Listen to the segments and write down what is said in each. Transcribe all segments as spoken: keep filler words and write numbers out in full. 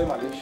ايه معلش؟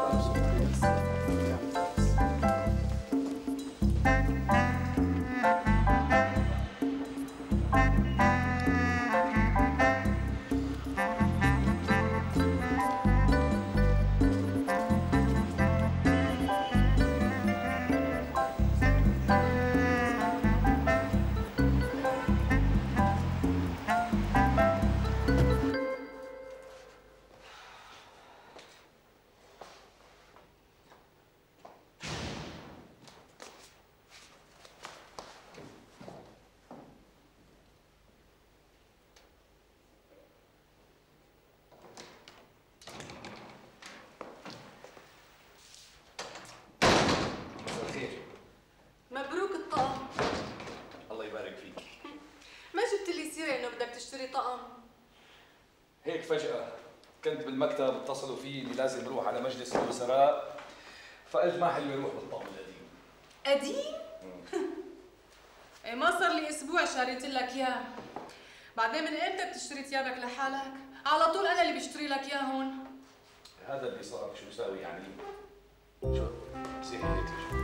مبروك الطقم. الله يبارك فيك. ما جبت لي سيره انه بدك تشتري طقم. هيك فجأة كنت بالمكتب اتصلوا فيه اني لازم اروح على مجلس الوزراء، فقلت ما حلو يروح بالطقم القديم. قديم؟ ايه ما صار لي اسبوع شاريت لك اياه. بعدين من امتى بتشتري ثيابك لحالك؟ على طول انا اللي بشتري لك اياه هون. هذا اللي صار، شو بساوي يعني؟ شو بصير هيك شو؟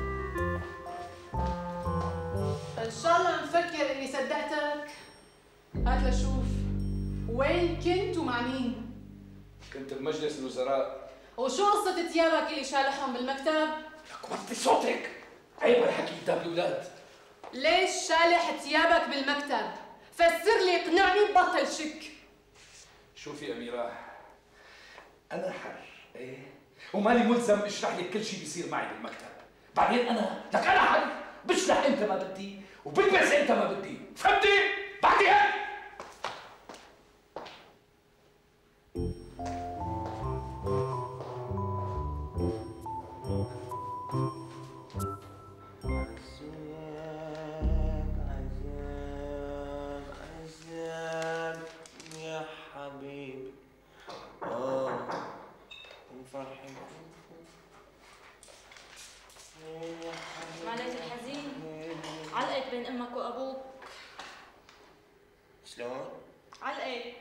ان شاء الله مفكر اني صدقتك. هات لشوف وين كنت ومع مين؟ كنت بمجلس الوزراء. وشو قصة ثيابك اللي شالحهم بالمكتب؟ لك وطي صوتك، عيب هالحكي قدام الاولاد. ليش شالح ثيابك بالمكتب؟ فسر لي اقنعني ببطل شك. شوفي أميرة، أنا حر، إيه؟ وماني ملزم اشرح لك كل شيء بيصير معي بالمكتب. بعدين أنا، لك أنا حر، بشرح إمتى ما بدي وبلبس إمتى ما بدي، فهمتي؟ بعدين معليت الحزين علقت بين امك وابوك. شلون؟ علقت.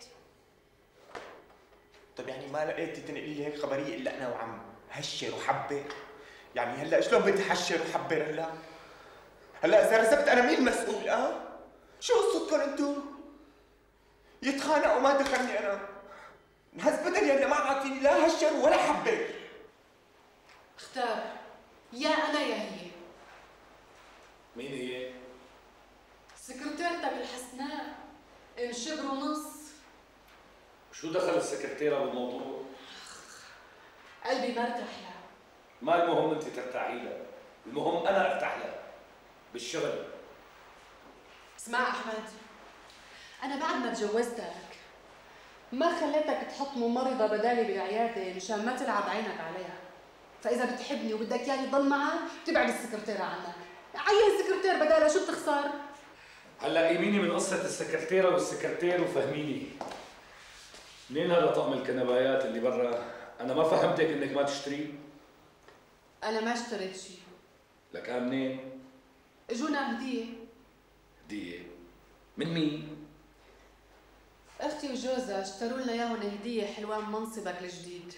طيب يعني ما لقيتي تنقلي لي هيك خبريه الا انا وعم هشر وحبر؟ يعني هلا شلون بدي حشر وحبر هلا؟ هلا اذا رسبت انا مين المسؤول اه؟ شو قصتكم انتو؟ يتخانقوا ما دخلني انا. هز بدل يلا ما عاطيني لا هشر ولا حبر. اختار يا انا يا هي. مين هي؟ سكرتيرتك الحسناء ام شبر ونص. شو دخل السكرتيرة بالموضوع؟ قلبي ما ارتاح لها. ما المهم انت ترتاحي لها، المهم انا ارتاح لها بالشغل. اسمع احمد، انا بعد ما تجوزتك ما خليتك تحط ممرضه بدالي بالعياده مشان ما تلعب عينك عليها. فاذا بتحبني وبدك اياني ضل معك تبعد السكرتيره عنك. عين سكرتير بدالها، شو بتخسر؟ هلا قيميني من قصة السكرتيرة والسكرتير وفهميني. منين هذا طقم الكنبايات اللي برا؟ أنا ما فهمتك إنك ما تشتري؟ انا ما اشتريت شيء. لك آه منين؟ اجونا هديه. هدية؟ من مين؟ اختي وجوزها اشتروا لنا اياهم هديه حلوان منصبك الجديد.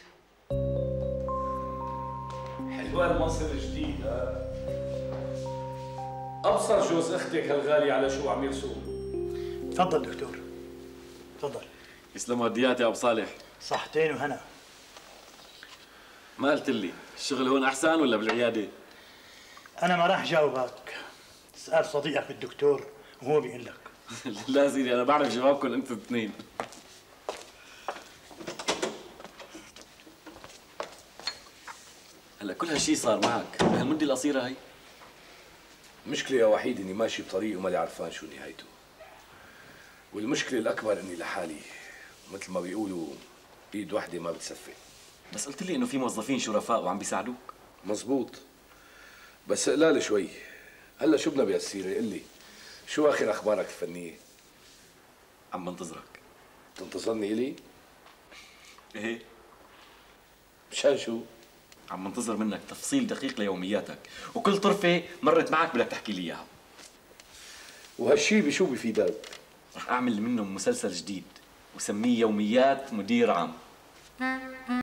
حلوان المنصب الجديد ها؟ أبصر جوز أختك هالغالي على شو عم يرسم. تفضل دكتور، تفضل. يسلموا هديات يا ابو صالح. صحتين وهنا. ما قلت لي الشغل هون احسن ولا بالعياده؟ انا ما راح جاوبك، اسال صديقك الدكتور وهو بيقول لك. لا سيدي انا بعرف جوابكم انتم الاثنين. هلا كل هالشيء صار معك بهالمده القصيره هي؟ المشكلة يا وحيد إني ماشي بطريق ومالي عرفان شو نهايته. والمشكلة الأكبر إني لحالي، مثل ما بيقولوا إيد وحدة ما بتصفي. بس قلت لي إنه في موظفين شرفاء وعم بيساعدوك. مزبوط، بس قلال شوي. هلا شو بدنا بهالسيرة؟ قل لي شو آخر أخبارك الفنية؟ عم بنتظرك. تنتظرني إلي؟ إيه. مشان شو؟ عم منتظر منك تفصيل دقيق ليومياتك، وكل طرفة مرت معك بدك تحكي لي إياها. وهالشي بشو بفيدك؟ رح أعمل منه مسلسل جديد وسميه يوميات مدير عام.